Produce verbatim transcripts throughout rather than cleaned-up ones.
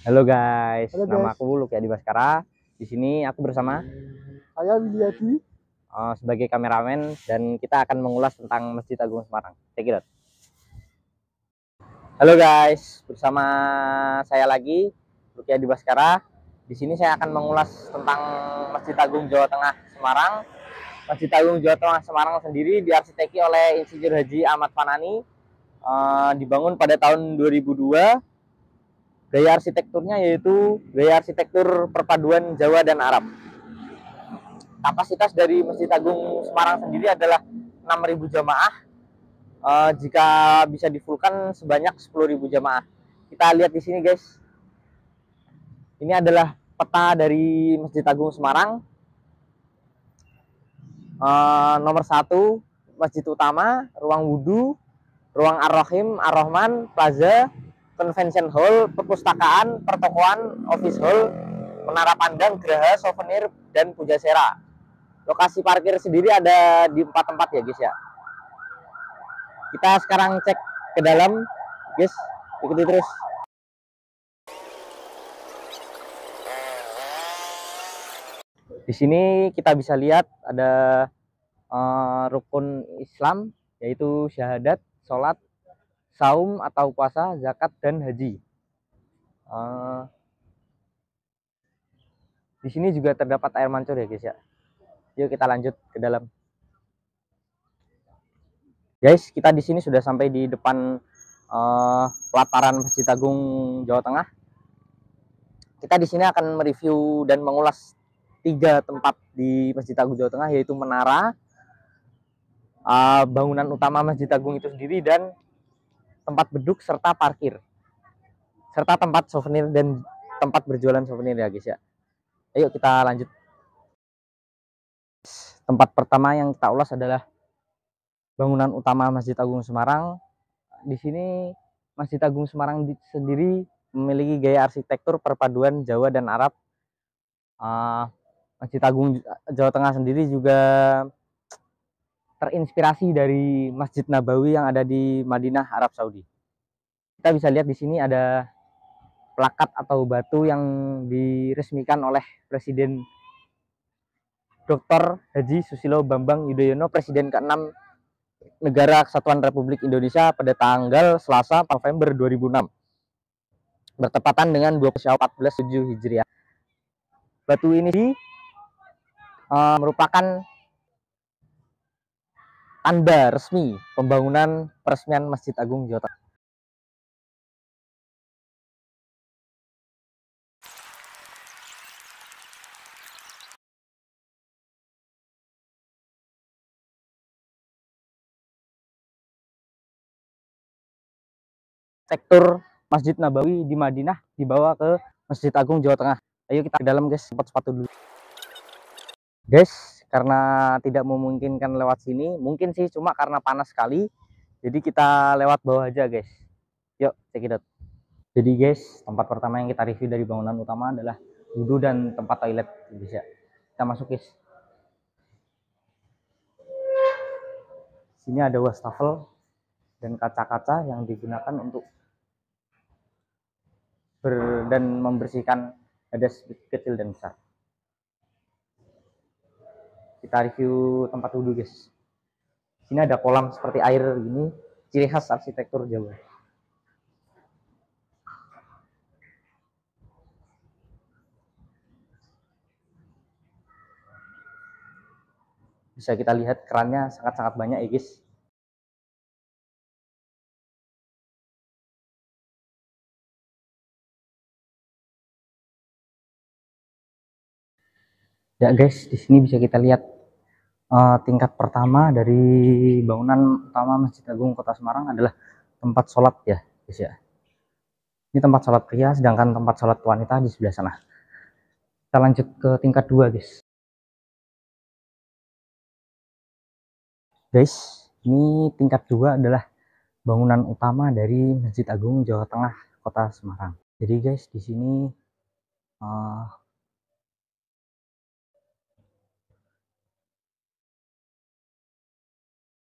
Halo guys, Halo nama guys, aku Luki Adi Baskara. Di sini aku bersama saya Wiliadi. uh, sebagai kameramen dan kita akan mengulas tentang Masjid Agung Semarang. Check it out. Halo guys, bersama saya lagi Luki Adi Baskara. Di sini saya akan mengulas tentang Masjid Agung Jawa Tengah Semarang. Masjid Agung Jawa Tengah Semarang sendiri diarsiteki oleh Insinyur Haji Ahmad Fanani. Uh, dibangun pada tahun dua ribu dua. Gaya arsitekturnya yaitu gaya arsitektur perpaduan Jawa dan Arab. Kapasitas dari Masjid Agung Semarang sendiri adalah enam ribu jamaah. Uh, jika bisa difulkan sebanyak sepuluh ribu jamaah. Kita lihat di sini guys. Ini adalah peta dari Masjid Agung Semarang. Uh, nomor satu, Masjid Utama, Ruang Wudhu, Ruang Ar-Rahim, Ar-Rahman, Plaza, Convention Hall, Perpustakaan, Pertokoan, Office Hall, Menara Pandang, Geraha, Souvenir, dan Pujasera. Lokasi parkir sendiri ada di empat tempat ya guys ya. Kita sekarang cek ke dalam, guys. Ikuti terus. Di sini kita bisa lihat ada uh, rukun Islam, yaitu syahadat, sholat, saum atau puasa, zakat, dan haji. Uh, di sini juga terdapat air mancur ya guys ya. Yuk kita lanjut ke dalam. Guys, kita di sini sudah sampai di depan uh, pelataran Masjid Agung Jawa Tengah. Kita di sini akan mereview dan mengulas tiga tempat di Masjid Agung Jawa Tengah, yaitu menara, uh, bangunan utama Masjid Agung itu sendiri, dan tempat beduk serta parkir, serta tempat souvenir dan tempat berjualan souvenir ya guys ya. Ayo kita lanjut. Tempat pertama yang kita ulas adalah bangunan utama Masjid Agung Semarang. Di sini Masjid Agung Semarang sendiri memiliki gaya arsitektur perpaduan Jawa dan Arab. Uh, Masjid Agung Jawa Tengah sendiri juga terinspirasi dari Masjid Nabawi yang ada di Madinah, Arab Saudi. Kita bisa lihat di sini ada plakat atau batu yang diresmikan oleh Presiden Doktor Haji Susilo Bambang Yudhoyono, Presiden keenam Negara Kesatuan Republik Indonesia pada tanggal Selasa November dua ribu enam, bertepatan dengan dua puluh Syawal empat belas tujuh Hijriah. Batu ini uh, merupakan tanda resmi pembangunan peresmian Masjid Agung Jawa Tengah. Sektor Masjid Nabawi di Madinah dibawa ke Masjid Agung Jawa Tengah. Ayo kita ke dalam guys, sempat sepatu dulu. Guys, karena tidak memungkinkan lewat sini, mungkin sih cuma karena panas sekali, jadi kita lewat bawah aja guys. Yuk, check it out. Jadi guys, tempat pertama yang kita review dari bangunan utama adalah wudhu dan tempat toilet. Bisa kita masuk guys. Sini ada wastafel dan kaca-kaca yang digunakan untuk ber dan membersihkan hadas kecil dan besar. Kita review tempat wudhu guys. Sini ada kolam seperti air gini, ciri khas arsitektur Jawa. Bisa kita lihat kerannya sangat-sangat banyak ya guys. Ya guys, di sini bisa kita lihat uh, tingkat pertama dari bangunan utama Masjid Agung Kota Semarang adalah tempat sholat ya guys ya. Ini tempat sholat pria, sedangkan tempat sholat wanita di sebelah sana. Kita lanjut ke tingkat dua guys. Guys, ini tingkat dua adalah bangunan utama dari Masjid Agung Jawa Tengah Kota Semarang. Jadi guys, di sini uh,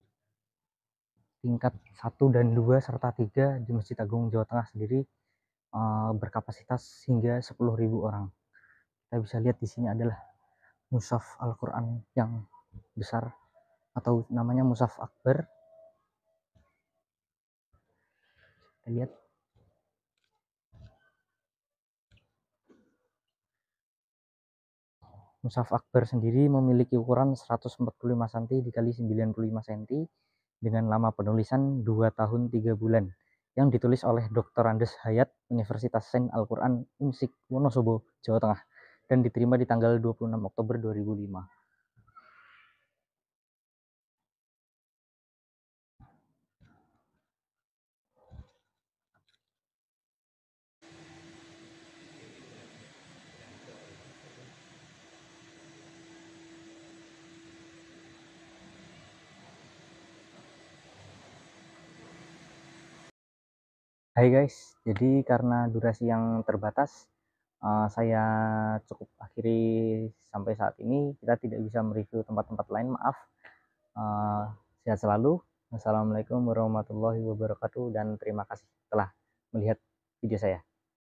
tingkat satu dan dua serta tiga di Masjid Agung Jawa Tengah sendiri uh, berkapasitas hingga sepuluh ribu orang. Kita bisa lihat di sini adalah mushaf Al-Quran yang besar atau namanya mushaf akbar. Kita lihat. Mushaf akbar sendiri memiliki ukuran seratus empat puluh lima sentimeter dikali sembilan puluh lima sentimeter dengan lama penulisan dua tahun tiga bulan, yang ditulis oleh doktor Andes Hayat Universitas Saint Al-Quran Unsik Wonosobo, Jawa Tengah, dan diterima di tanggal dua puluh enam Oktober dua ribu lima. Hai guys, jadi karena durasi yang terbatas, uh, saya cukup akhiri sampai saat ini. Kita tidak bisa mereview tempat-tempat lain, maaf. Uh, sehat selalu. Wassalamualaikum warahmatullahi wabarakatuh, dan terima kasih telah melihat video saya.